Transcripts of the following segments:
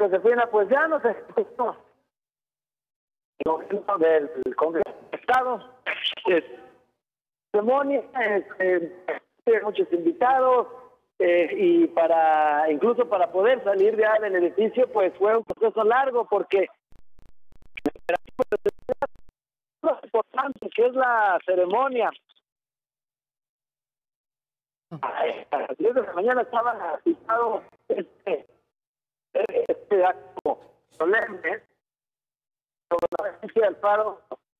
Josefina, pues ya nos escuchamos del Congreso de Estado, ceremonia, muchos invitados, y incluso para poder salir ya del edificio, pues fue un proceso largo, porque lo importante que es la ceremonia. A las 10 de la mañana estaba citado este acto solemne sobre la agencia de Alfaro,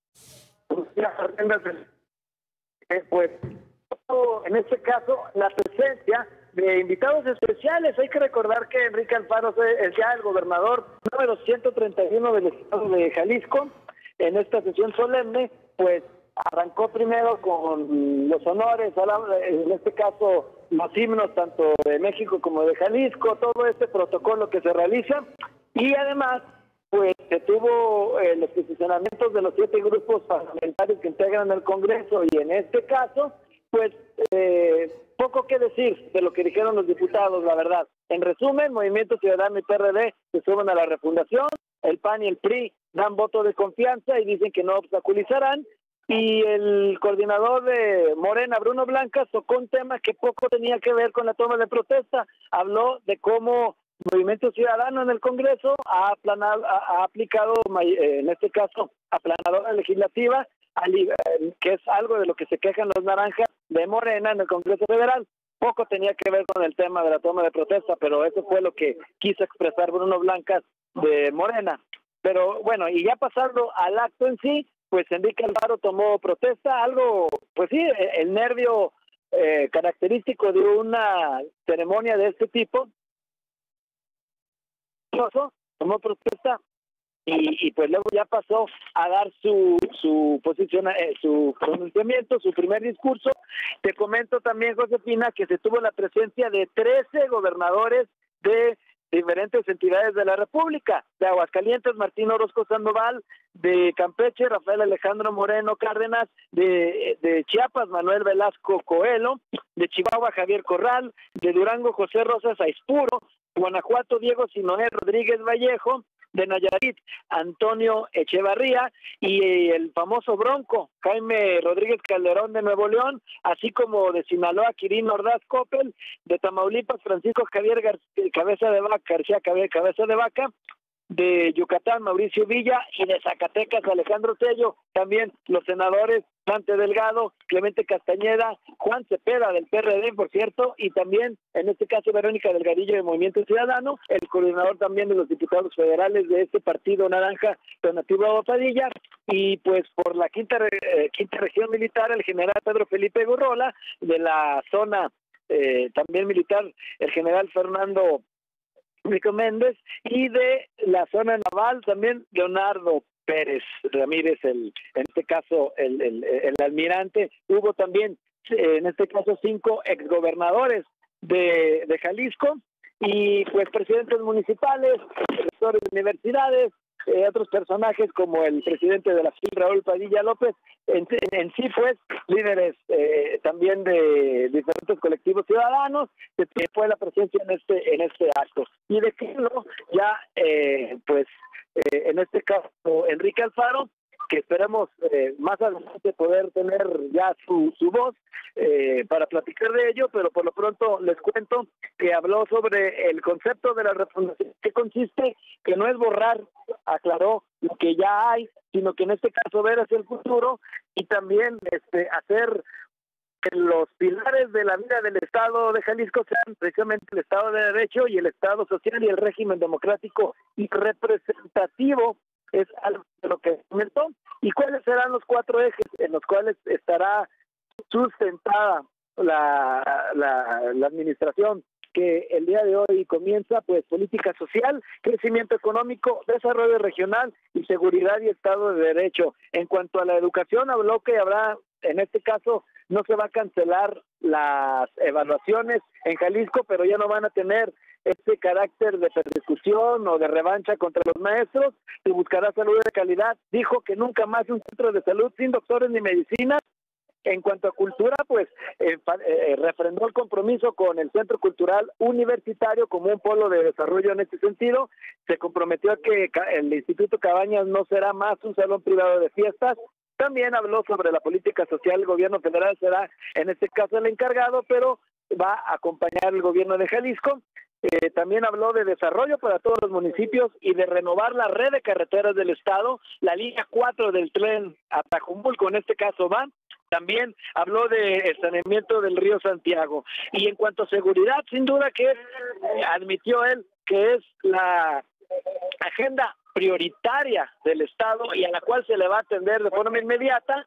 pues en este caso la presencia de invitados especiales. Hay que recordar que Enrique Alfaro es ya el gobernador número 131 del estado de Jalisco. En esta sesión solemne, pues arrancó primero con los honores, en este caso los himnos tanto de México como de Jalisco, todo este protocolo que se realiza, y además pues se tuvo los posicionamientos de los 7 grupos parlamentarios que integran el Congreso, y en este caso pues poco que decir de lo que dijeron los diputados, la verdad. En resumen, Movimiento Ciudadano y PRD se suben a la refundación, el PAN y el PRI dan voto de confianza y dicen que no obstaculizarán, y el coordinador de Morena, Bruno Blancas, tocó un tema que poco tenía que ver con la toma de protesta. Habló de cómo Movimiento Ciudadano en el Congreso ha aplicado, en este caso, aplanadora legislativa, que es algo de lo que se quejan los naranjas de Morena en el Congreso Federal. Poco tenía que ver con el tema de la toma de protesta, pero eso fue lo que quiso expresar Bruno Blancas de Morena. Pero bueno, y ya pasando al acto en sí, pues Enrique Alfaro tomó protesta, algo, pues sí, el nervio característico de una ceremonia de este tipo. Tomó protesta y pues luego ya pasó a dar su posición, su pronunciamiento, su primer discurso. Te comento también, Josefina, que se tuvo la presencia de 13 gobernadores de diferentes entidades de la República: de Aguascalientes, Martín Orozco Sandoval; de Campeche, Rafael Alejandro Moreno Cárdenas; de Chiapas, Manuel Velasco Coelho; de Chihuahua, Javier Corral; de Durango, José Rosas Aispuro; Guanajuato, Diego Sinoé Rodríguez Vallejo; de Nayarit, Antonio Echevarría; y el famoso Bronco, Jaime Rodríguez Calderón de Nuevo León, así como de Sinaloa, Quirino Ordaz Coppel; de Tamaulipas, Francisco Javier Cabeza de Vaca; de Yucatán, Mauricio Villa; y de Zacatecas, Alejandro Tello. También los senadores Dante Delgado, Clemente Castañeda, Juan Cepeda del PRD, por cierto, y también en este caso Verónica Delgadillo de Movimiento Ciudadano, el coordinador también de los diputados federales de este partido naranja, Donativo Padilla. Y pues por la quinta región militar, el general Pedro Felipe Gurrola; de la zona también militar, el general Fernando Rico Méndez; y de la zona naval también Leonardo Pérez Ramírez, en este caso el almirante. Hubo también en este caso 5 exgobernadores de Jalisco, y pues presidentes municipales, rectores de universidades, otros personajes como el presidente de la FIL, Raúl Padilla López, en sí pues líderes también de diferentes colectivos ciudadanos, que fue la presencia en este acto. Y de que no, ya en este caso Enrique Alfaro, que esperamos más adelante poder tener ya su voz para platicar de ello, pero por lo pronto les cuento que habló sobre el concepto de la refundación, que consiste, que no es borrar, aclaró, lo que ya hay, sino que en este caso ver hacia el futuro, y también hacer que los pilares de la vida del Estado de Jalisco sean precisamente el Estado de Derecho y el Estado social y el régimen democrático y representativo. Es algo de lo que comentó. ¿Y cuáles serán los 4 ejes en los cuales estará sustentada la administración que el día de hoy comienza? Pues política social, crecimiento económico, desarrollo regional y seguridad y Estado de Derecho. En cuanto a la educación, habló que habrá, en este caso, no se va a cancelar las evaluaciones en Jalisco, pero ya no van a tener ese carácter de persecución o de revancha contra los maestros. Se buscará salud de calidad. Dijo que nunca más un centro de salud sin doctores ni medicinas, En cuanto a cultura, pues refrendó el compromiso con el Centro Cultural Universitario como un polo de desarrollo en este sentido. Se comprometió a que el Instituto Cabañas no será más un salón privado de fiestas. También habló sobre la política social. El gobierno federal será en este caso el encargado, pero va a acompañar el gobierno de Jalisco. También habló de desarrollo para todos los municipios y de renovar la red de carreteras del estado. La línea 4 del tren a Tajumulco, en este caso va. También habló de saneamiento del río Santiago. Y en cuanto a seguridad, sin duda que admitió él que es la agenda prioritaria del Estado y a la cual se le va a atender de forma inmediata.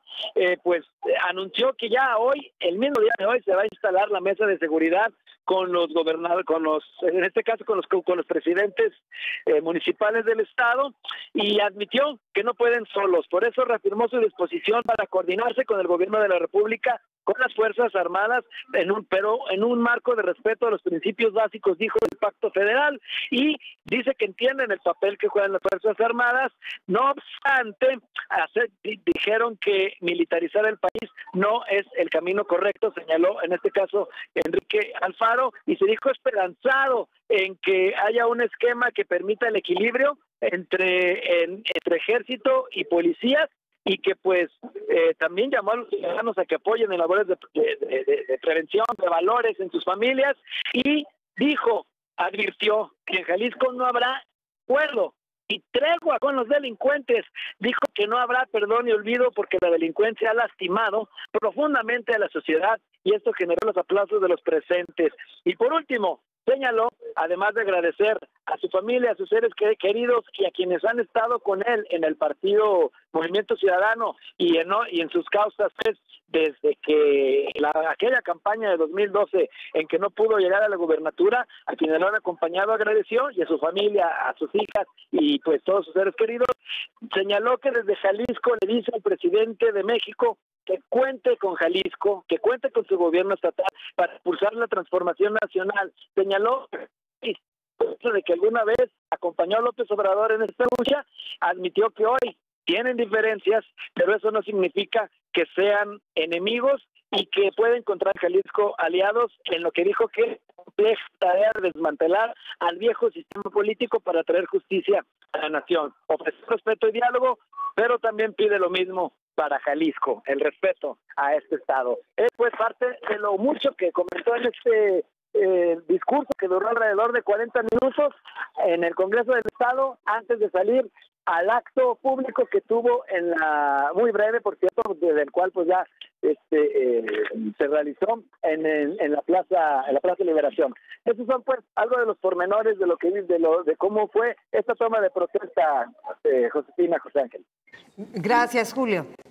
Anunció que ya hoy, el mismo día de hoy, se va a instalar la mesa de seguridad con los gobernadores, en este caso con los presidentes municipales del Estado, y admitió que no pueden solos. Por eso reafirmó su disposición para coordinarse con el gobierno de la República, con las Fuerzas Armadas, pero en un marco de respeto a los principios básicos, dijo, del Pacto Federal, y dice que entienden el papel que juegan las Fuerzas Armadas. No obstante, dijeron que militarizar el país no es el camino correcto, señaló en este caso Enrique Alfaro, y se dijo esperanzado en que haya un esquema que permita el equilibrio entre ejército y policías, y que también llamó a los ciudadanos a que apoyen en labores de prevención, de valores en sus familias, y advirtió que en Jalisco no habrá acuerdo y tregua con los delincuentes. Dijo que no habrá perdón y olvido porque la delincuencia ha lastimado profundamente a la sociedad y esto generó los aplausos de los presentes. Y por último, señaló, además de agradecer a su familia, a sus seres queridos y a quienes han estado con él en el partido Movimiento Ciudadano y en sus causas, desde que aquella campaña de 2012 en que no pudo llegar a la gubernatura, a quienes lo han acompañado agradeció, y a su familia, a sus hijas y pues todos sus seres queridos. Señaló que desde Jalisco le dice al presidente de México que cuente con Jalisco, que cuente con su gobierno estatal para impulsar la transformación nacional. Señaló de que alguna vez acompañó a López Obrador en esta lucha, admitió que hoy tienen diferencias, pero eso no significa que sean enemigos y que puede encontrar en Jalisco aliados en lo que dijo que es compleja tarea de desmantelar al viejo sistema político para traer justicia a la nación. Ofrece respeto y diálogo, pero también pide lo mismo para Jalisco, el respeto a este estado. Es pues parte de lo mucho que comentó en este discurso que duró alrededor de 40 minutos en el Congreso del Estado antes de salir al acto público que tuvo muy breve, por cierto, desde el cual pues ya se realizó en la Plaza Liberación. Esos son pues algo de los pormenores de cómo fue esta toma de protesta, Josefina, José Ángel. Gracias, Julio.